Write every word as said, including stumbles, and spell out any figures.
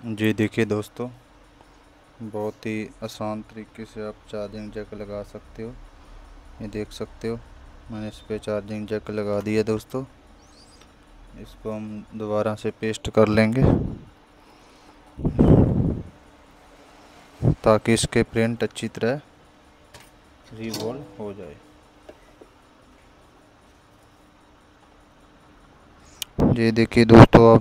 जी देखिए दोस्तों, बहुत ही आसान तरीके से आप चार्जिंग जैक लगा सकते हो। ये देख सकते हो, मैंने इस पे चार्जिंग जैक लगा दिया दोस्तों। इसको हम दोबारा से पेस्ट कर लेंगे ताकि इसके प्रिंट अच्छी तरह रिवॉल्व हो जाए। ये देखिए दोस्तों, आप